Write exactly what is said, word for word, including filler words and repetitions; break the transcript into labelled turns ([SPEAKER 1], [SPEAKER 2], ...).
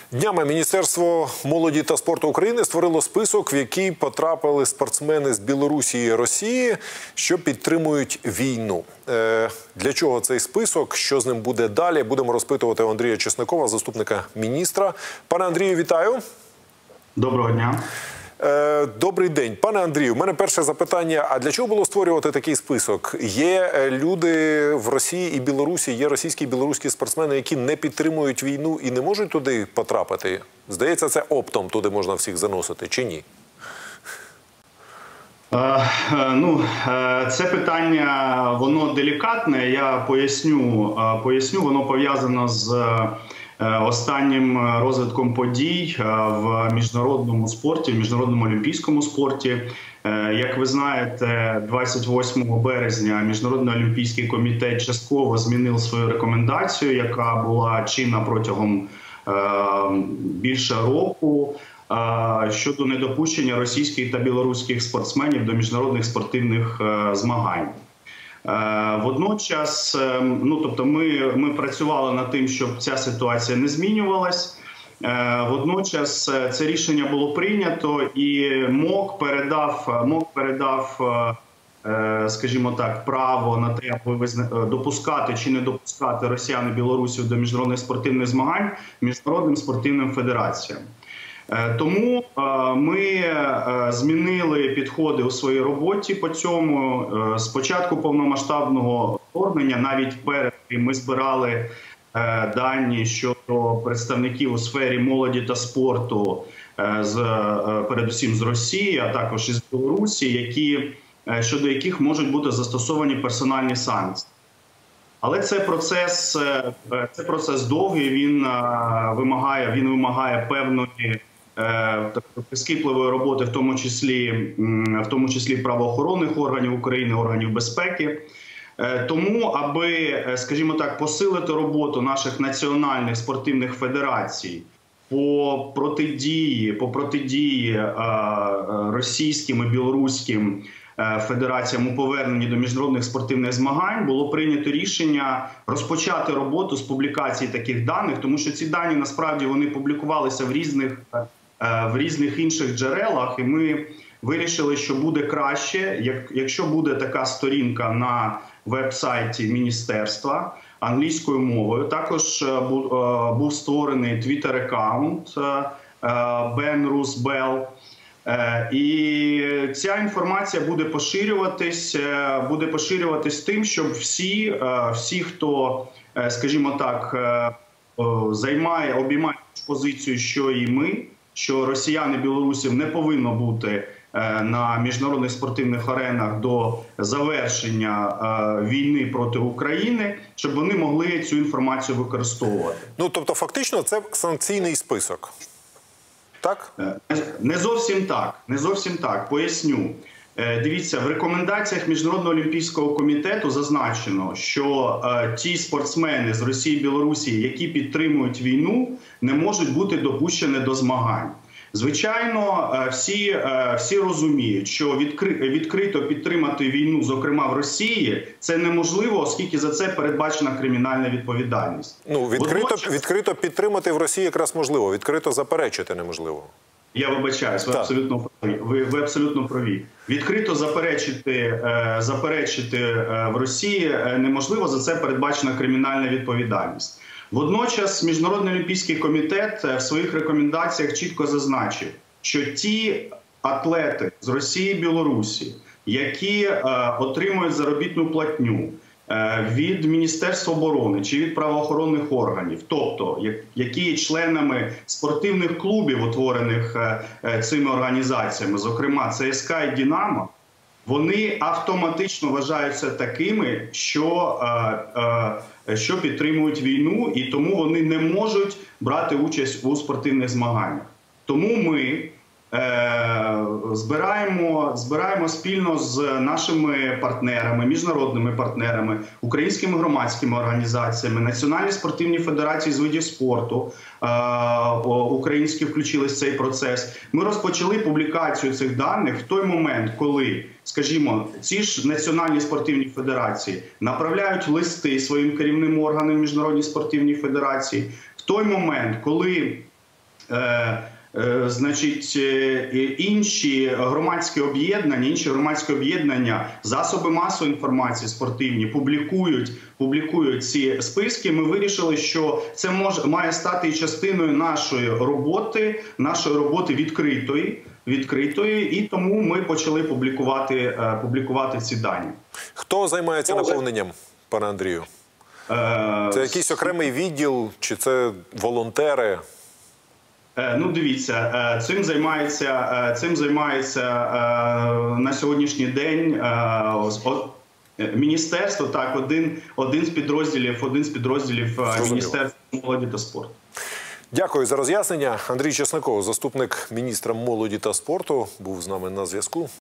[SPEAKER 1] Днями Міністерство молоді та спорту України створило список, в який потрапили спортсмени з Білорусі і Росії, що підтримують війну. Е, для чого цей список, що з ним буде далі, будемо розпитувати у Андрія Чеснокова, заступника міністра. Пане Андрію, вітаю.
[SPEAKER 2] Доброго дня.
[SPEAKER 1] Добрий день. Пане Андрію, в мене перше запитання. А для чого було створювати такий список? Є люди в Росії і Білорусі, є російські і білоруські спортсмени, які не підтримують війну і не можуть туди потрапити? Здається, це оптом туди можна всіх заносити, чи ні?
[SPEAKER 2] Е, ну, це питання, воно делікатне, я поясню. Поясню, воно пов'язано з останнім розвитком подій в міжнародному спорті, в міжнародному олімпійському спорті. Як ви знаєте, двадцять восьмого березня Міжнародний олімпійський комітет частково змінив свою рекомендацію, яка була чинна протягом більше року, щодо недопущення російських та білоруських спортсменів до міжнародних спортивних змагань. Водночас, ну, тобто ми, ми працювали над тим, щоб ця ситуація не змінювалась. Водночас це рішення було прийнято і МОК передав, МОК передав, скажімо так, право на те, аби допускати чи не допускати росіян і білорусів до міжнародних спортивних змагань міжнародним спортивним федераціям. Тому ми змінили підходи у своїй роботі по цьому. З початку повномасштабного вторгнення, навіть перед тим, ми збирали дані щодо представників у сфері молоді та спорту, з, передусім з Росії, а також із Білорусі, які, щодо яких можуть бути застосовані персональні санкції. Але це процес, це процес довгий, він вимагає, він вимагає певної прискіпливої роботи, в тому числі, в тому числі правоохоронних органів України, органів безпеки. Тому, аби, скажімо так, посилити роботу наших національних спортивних федерацій по протидії, по протидії російським і білоруським федераціям у поверненні до міжнародних спортивних змагань, було прийнято рішення розпочати роботу з публікації таких даних, тому що ці дані, насправді, вони публікувалися в різних, в різних інших джерелах, і ми вирішили, що буде краще, якщо буде така сторінка на веб-сайті міністерства англійською мовою. Також був створений твіттер-аккаунт Ben Ruth Bell. І ця інформація буде поширюватись, буде поширюватись тим, щоб всі, всі, хто, скажімо так, займає, обіймає позицію, що і ми, що росіян і білорусів не повинно бути на міжнародних спортивних аренах до завершення війни проти України, щоб вони могли цю інформацію використовувати.
[SPEAKER 1] Ну, тобто, фактично, це санкційний список. Так?
[SPEAKER 2] Не зовсім так. Не зовсім так. Поясню. Дивіться, в рекомендаціях Міжнародного олімпійського комітету зазначено, що е, ті спортсмени з Росії і Білорусі, які підтримують війну, не можуть бути допущені до змагань. Звичайно, всі, е, всі розуміють, що відкри, відкрито підтримати війну, зокрема в Росії, це неможливо, оскільки за це передбачена кримінальна відповідальність.
[SPEAKER 1] Ну, відкрито, Водночас... відкрито підтримати в Росії якраз можливо, відкрито заперечити неможливо. Я
[SPEAKER 2] вибачаюсь, ви абсолютно праві. Ви, ви абсолютно праві. Відкрито заперечити, е, заперечити е, в Росії неможливо, за це передбачена кримінальна відповідальність. Водночас Міжнародний олімпійський комітет в своїх рекомендаціях чітко зазначив, що ті атлети з Росії і Білорусі, які е, отримують заробітну платню е, від Міністерства оборони чи від правоохоронних органів, тобто які є членами спортивних клубів, утворених е, цими організаціями, зокрема ЦСКА і Динамо, вони автоматично вважаються такими, що, е, е, що підтримують війну, і тому вони не можуть брати участь у спортивних змаганнях. Тому ми е, збираємо, збираємо спільно з нашими партнерами, міжнародними партнерами, українськими громадськими організаціями, національні спортивні федерації з видів спорту, е, українські включились в цей процес. Ми розпочали публікацію цих даних в той момент, коли, скажімо, ці ж національні спортивні федерації направляють листи своїм керівним органам Міжнародній спортивній федерації, в той момент, коли Е, Значить, інші громадські об'єднання, інші громадські об'єднання, засоби масової інформації спортивні публікують, публікують ці списки. Ми вирішили, що це може має стати частиною нашої роботи, нашої роботи відкритої, відкритої, і тому ми почали публікувати, публікувати ці дані.
[SPEAKER 1] Хто займається наповненням, пане Андрію? Це якийсь окремий відділ, чи це волонтери?
[SPEAKER 2] Ну, дивіться, цим займається, цим займається на сьогоднішній день міністерство, так, один, один з підрозділів, один з підрозділів Міністерства молоді та спорту.
[SPEAKER 1] Дякую за роз'яснення. Андрій Чесников, заступник міністра молоді та спорту, був з нами на зв'язку.